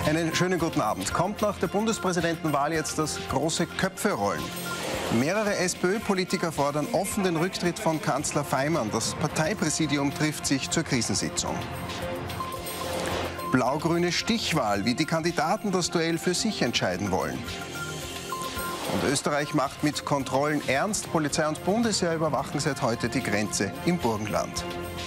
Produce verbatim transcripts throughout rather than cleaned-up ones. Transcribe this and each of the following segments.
Einen schönen guten Abend. Kommt nach der Bundespräsidentenwahl jetzt das große Köpferollen? Mehrere SPÖ-Politiker fordern offen den Rücktritt von Kanzler Faymann. Das Parteipräsidium trifft sich zur Krisensitzung. Blau-grüne Stichwahl, wie die Kandidaten das Duell für sich entscheiden wollen. Und Österreich macht mit Kontrollen ernst. Polizei und Bundesheer überwachen seit heute die Grenze im Burgenland.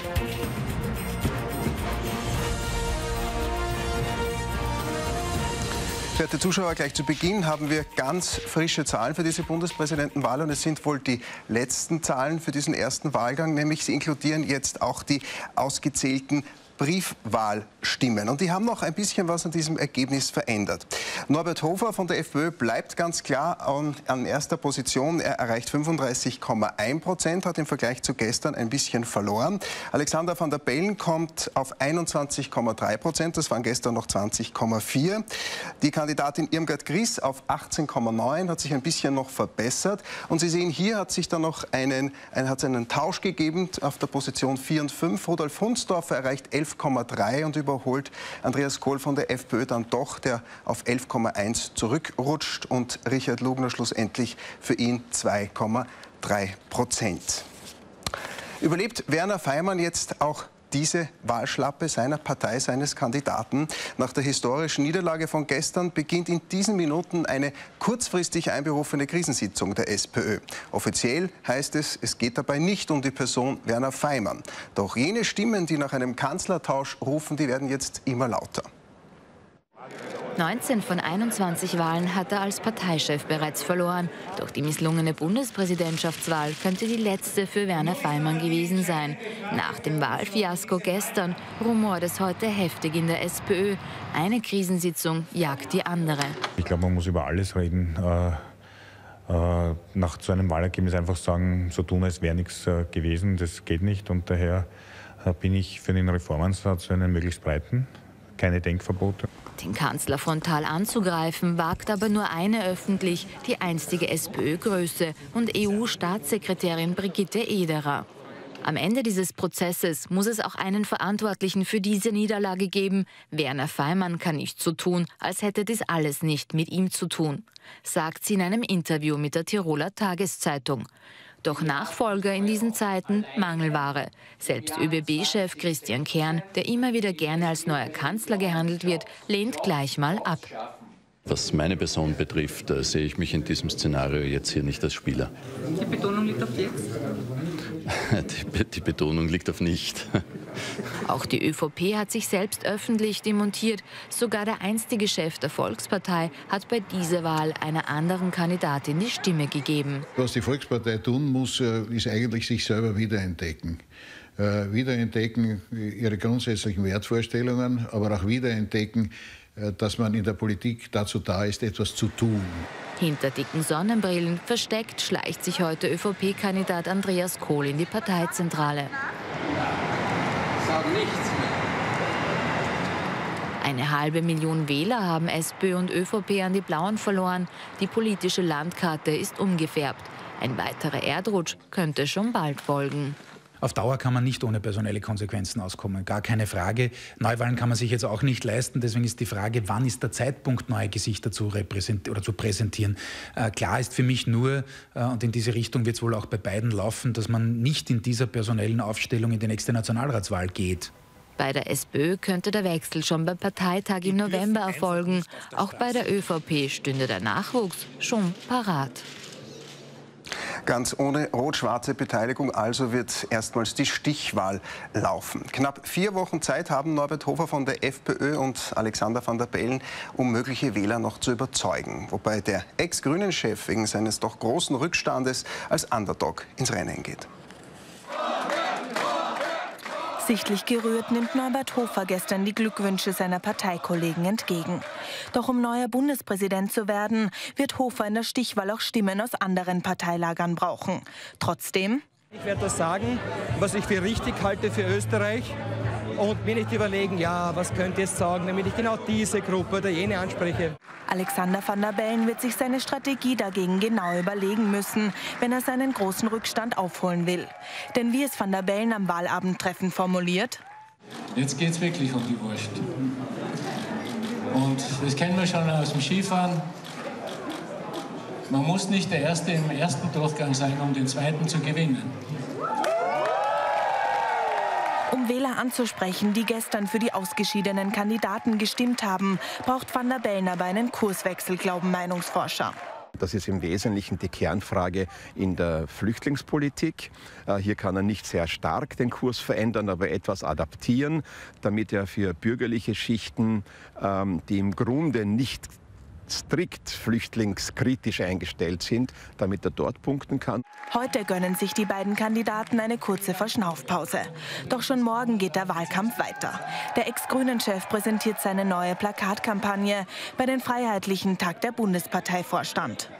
Verehrte Zuschauer, gleich zu Beginn haben wir ganz frische Zahlen für diese Bundespräsidentenwahl und es sind wohl die letzten Zahlen für diesen ersten Wahlgang, nämlich sie inkludieren jetzt auch die ausgezählten Briefwahlstimmen. Und die haben noch ein bisschen was an diesem Ergebnis verändert. Norbert Hofer von der FPÖ bleibt ganz klar an, an erster Position. Er erreicht fünfunddreißig Komma eins Prozent, hat im Vergleich zu gestern ein bisschen verloren. Alexander Van der Bellen kommt auf einundzwanzig Komma drei Prozent, das waren gestern noch zwanzig Komma vier. Die Kandidatin Irmgard Gries auf achtzehn Komma neun, hat sich ein bisschen noch verbessert. Und Sie sehen, hier hat sich dann noch einen, ein, hat es einen Tausch gegeben auf der Position vier und fünf. Rudolf Hundsdorfer erreicht elf Komma drei und überholt Andreas Kohl von der FPÖ dann doch, der auf elf Komma eins zurückrutscht, und Richard Lugner schlussendlich für ihn zwei Komma drei Prozent. Überlebt Werner Faymann jetzt auch diese Wahlschlappe seiner Partei, seines Kandidaten? Nach der historischen Niederlage von gestern beginnt in diesen Minuten eine kurzfristig einberufene Krisensitzung der SPÖ. Offiziell heißt es, es geht dabei nicht um die Person Werner Faymann. Doch jene Stimmen, die nach einem Kanzlertausch rufen, die werden jetzt immer lauter. neunzehn von einundzwanzig Wahlen hat er als Parteichef bereits verloren. Doch die misslungene Bundespräsidentschaftswahl könnte die letzte für Werner Faymann gewesen sein. Nach dem Wahlfiasko gestern rumort es heute heftig in der SPÖ. Eine Krisensitzung jagt die andere. Ich glaube, man muss über alles reden. Äh, äh, nach so einem Wahlergebnis einfach sagen, so tun, als wäre nichts äh, gewesen. Das geht nicht. Und daher äh, bin ich für den Reformansatz, einen möglichst breiten. Keine Denkverbote. Den Kanzler frontal anzugreifen, wagt aber nur eine öffentlich, die einstige SPÖ-Größe und E U-Staatssekretärin Brigitte Ederer. Am Ende dieses Prozesses muss es auch einen Verantwortlichen für diese Niederlage geben. Werner Faymann kann nicht so tun, als hätte dies alles nicht mit ihm zu tun, sagt sie in einem Interview mit der Tiroler Tageszeitung. Doch Nachfolger in diesen Zeiten Mangelware. Selbst ÖBB-Chef Christian Kern, der immer wieder gerne als neuer Kanzler gehandelt wird, lehnt gleich mal ab. Was meine Person betrifft, äh, sehe ich mich in diesem Szenario jetzt hier nicht als Spieler. Die Betonung liegt auf jetzt? die, die Betonung liegt auf nicht. Auch die ÖVP hat sich selbst öffentlich demontiert. Sogar der einstige Chef der Volkspartei hat bei dieser Wahl einer anderen Kandidatin die Stimme gegeben. Was die Volkspartei tun muss, ist eigentlich sich selber wiederentdecken. Äh, wiederentdecken ihre grundsätzlichen Wertvorstellungen, aber auch wiederentdecken, dass man in der Politik dazu da ist, etwas zu tun. Hinter dicken Sonnenbrillen versteckt schleicht sich heute ÖVP-Kandidat Andreas Kohl in die Parteizentrale. Sagen nichts mehr. Eine halbe Million Wähler haben SPÖ und ÖVP an die Blauen verloren. Die politische Landkarte ist umgefärbt. Ein weiterer Erdrutsch könnte schon bald folgen. Auf Dauer kann man nicht ohne personelle Konsequenzen auskommen, gar keine Frage. Neuwahlen kann man sich jetzt auch nicht leisten, deswegen ist die Frage, wann ist der Zeitpunkt, neue Gesichter zu, repräsent- oder zu präsentieren. Äh, klar ist für mich nur, äh, und in diese Richtung wird es wohl auch bei beiden laufen, dass man nicht in dieser personellen Aufstellung in die nächste Nationalratswahl geht. Bei der SPÖ könnte der Wechsel schon beim Parteitag im November erfolgen. Auch bei der ÖVP stünde der Nachwuchs schon parat. Ganz ohne rot-schwarze Beteiligung also wird erstmals die Stichwahl laufen. Knapp vier Wochen Zeit haben Norbert Hofer von der FPÖ und Alexander Van der Bellen, um mögliche Wähler noch zu überzeugen. Wobei der Ex-Grünen-Chef wegen seines doch großen Rückstandes als Underdog ins Rennen geht. Sichtlich gerührt nimmt Norbert Hofer gestern die Glückwünsche seiner Parteikollegen entgegen. Doch um neuer Bundespräsident zu werden, wird Hofer in der Stichwahl auch Stimmen aus anderen Parteilagern brauchen. Trotzdem: Ich werde das sagen, was ich für richtig halte für Österreich. Und mir nicht überlegen, ja, was könnte ich jetzt sagen, damit ich genau diese Gruppe oder jene anspreche. Alexander Van der Bellen wird sich seine Strategie dagegen genau überlegen müssen, wenn er seinen großen Rückstand aufholen will. Denn wie es Van der Bellen am Wahlabendtreffen formuliert: Jetzt geht's wirklich um die Wurst. Und das kennen wir schon aus dem Skifahren. Man muss nicht der Erste im ersten Durchgang sein, um den zweiten zu gewinnen. Um Wähler anzusprechen, die gestern für die ausgeschiedenen Kandidaten gestimmt haben, braucht Van der Bellen aber einen Kurswechsel, glauben Meinungsforscher. Das ist im Wesentlichen die Kernfrage in der Flüchtlingspolitik. Hier kann er nicht sehr stark den Kurs verändern, aber etwas adaptieren, damit er für bürgerliche Schichten, die im Grunde nicht strikt flüchtlingskritisch eingestellt sind, damit er dort punkten kann. Heute gönnen sich die beiden Kandidaten eine kurze Verschnaufpause. Doch schon morgen geht der Wahlkampf weiter. Der Ex-Grünen-Chef präsentiert seine neue Plakatkampagne bei den Freiheitlichen Tag der Bundesparteivorstand.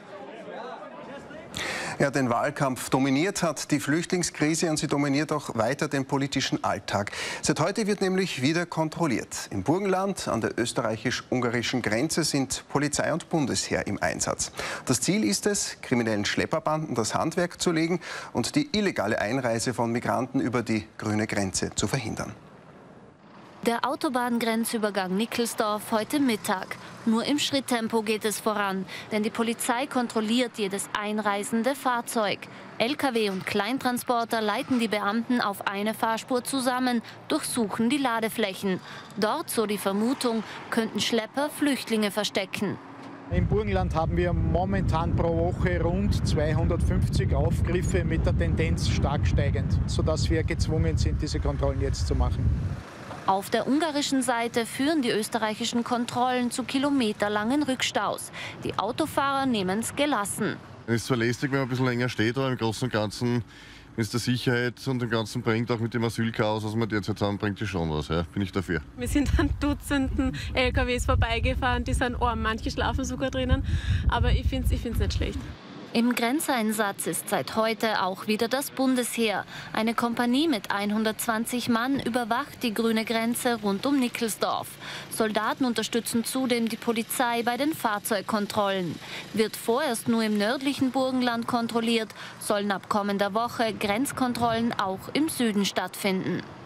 Ja, den Wahlkampf dominiert hat die Flüchtlingskrise und sie dominiert auch weiter den politischen Alltag. Seit heute wird nämlich wieder kontrolliert. Im Burgenland an der österreichisch-ungarischen Grenze sind Polizei und Bundesheer im Einsatz. Das Ziel ist es, kriminellen Schlepperbanden das Handwerk zu legen und die illegale Einreise von Migranten über die grüne Grenze zu verhindern. Der Autobahngrenzübergang Nickelsdorf heute Mittag. Nur im Schritttempo geht es voran, denn die Polizei kontrolliert jedes einreisende Fahrzeug. L K W und Kleintransporter leiten die Beamten auf eine Fahrspur zusammen, durchsuchen die Ladeflächen. Dort, so die Vermutung, könnten Schlepper Flüchtlinge verstecken. Im Burgenland haben wir momentan pro Woche rund zweihundertfünfzig Aufgriffe mit der Tendenz stark steigend, sodass wir gezwungen sind, diese Kontrollen jetzt zu machen. Auf der ungarischen Seite führen die österreichischen Kontrollen zu kilometerlangen Rückstaus. Die Autofahrer nehmen es gelassen. Es ist zwar lästig, wenn man ein bisschen länger steht, aber im Großen und Ganzen, wenn es der Sicherheit und dem Ganzen bringt, auch mit dem Asylchaos, was wir derzeit haben, bringt es schon was. Ja, bin ich dafür. Wir sind an Dutzenden L K Ws vorbeigefahren, die sind arm, manche schlafen sogar drinnen, aber ich finde es ich find's nicht schlecht. Im Grenzeinsatz ist seit heute auch wieder das Bundesheer. Eine Kompanie mit hundertzwanzig Mann überwacht die grüne Grenze rund um Nickelsdorf. Soldaten unterstützen zudem die Polizei bei den Fahrzeugkontrollen. Wird vorerst nur im nördlichen Burgenland kontrolliert, sollen ab kommender Woche Grenzkontrollen auch im Süden stattfinden.